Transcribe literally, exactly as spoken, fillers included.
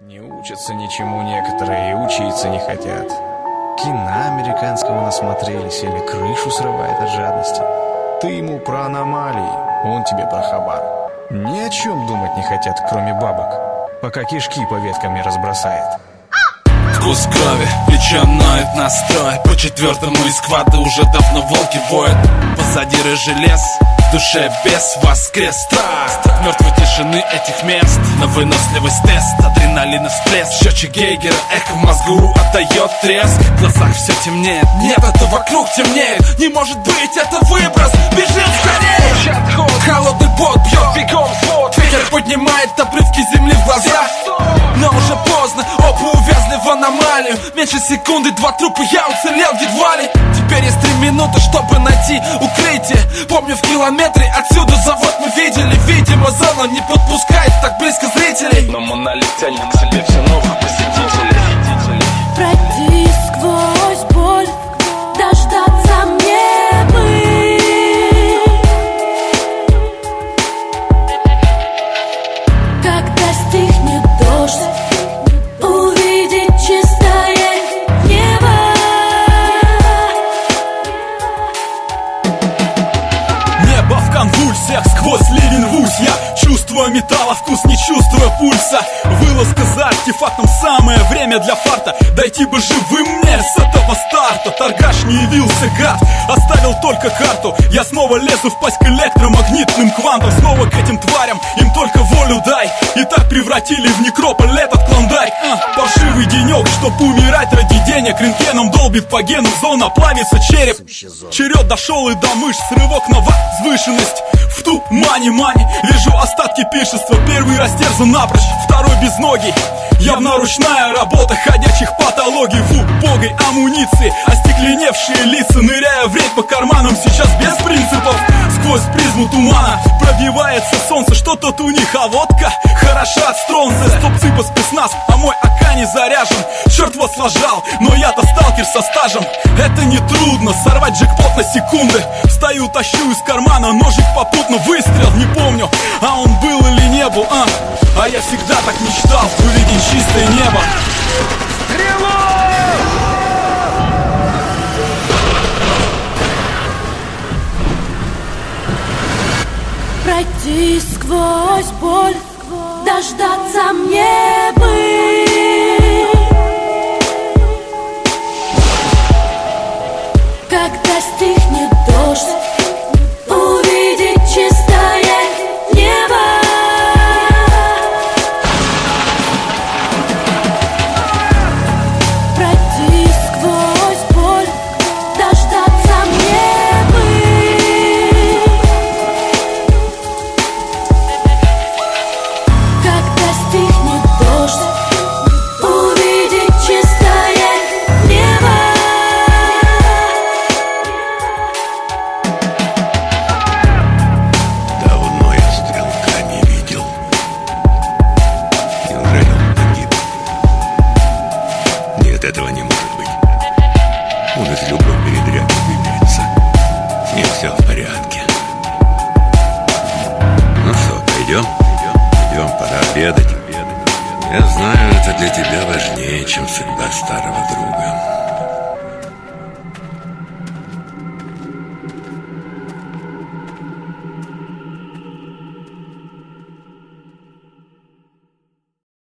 Не учатся ничему некоторые и учиться не хотят. Кино американского насмотрелись или крышу срывает от жадности. Ты ему про аномалии, он тебе про хабар. Ни о чем думать не хотят, кроме бабок, пока кишки по веткам не разбросает. Вкус крови, плечо ноет настрой. По четвертому из квада уже давно волки воют. Позади рыжий лес, в душе бес воскрес. Страсть от мертвой тишины этих мест. На выносливость тест, адреналина всплеск. Счетчик Гейгера, эхо в мозгу отдает треск. В глазах все темнеет, нет, это вокруг темнеет. Не может быть, это выброс, бежим скорее. Холодный пот бьет бегом свод. Ветер поднимает обрывки земли в глаза. Но уже поздно, оба увязли в аномалию. Меньше секунды, два трупа, я уцелел едва ли. Теперь есть три минуты, чтобы найти укрытие. Помню, в километре отсюда завод мы видели. Видимо, зона не подпускает так близко зрителей. Но монолит тянет к себе все новых посетителей. Пройти сквозь боль, дождаться мне бы. Когда стихнет дождь, увидеть чистое небо. Небо в конвульсиях, сквозь ливень рвусь я. Чувствую металла вкус, не чувствую пульса. Вылазка за артефактом, самое время для фарта. Дойти бы живым мне с этого старта. Торгаш не явился, гад, оставил только карту. Я снова лезу в пасть к электромагнитным квантам. Снова к этим тварям, им только волю дай. И так превратили в некрополь этот клондайк. а, Паршивый денек, чтоб умирать ради денег. Рентгеном долбит по генам, зона плавится череп. Черед дошел и до мышц, рывок на возвышенность. В тумане мани, вижу остатки пиршества. Первый растерзан напрочь, второй безногий. Явно ручная работа ходячих патологий. В убогой амуниции остекленевшие лица. Ныряя в рейд по карманам, сейчас без принципов. Сквозь призму тумана пробивается солнце. Что тут у них, а водка хороша от стронца. Стопцы по спецназ, а мой АК не заряжен. Черт вас сложал, но я-то сталкер со стажем. Это не трудно, сорвать джекпот на секунды. Встаю, тащу из кармана ножик попутно. Выстрел, не помню, а он был или не был, а А я всегда так мечтал увидеть чистое небо. Пройти сквозь боль, дождаться мне бы. Когда стихнет дождь, увидеть чистое небо. Пройти сквозь боль, дождаться мне бы. Когда стихнет дождь, увидеть чистое небо. Давно я стрелка не видел. Неужели он погиб? Нет, этого не может быть. Он из любой передряги выберется. С ним все в порядке. Ну что, пойдем? Идем, пора обедать. Я знаю, это для тебя важнее, чем судьба старого друга.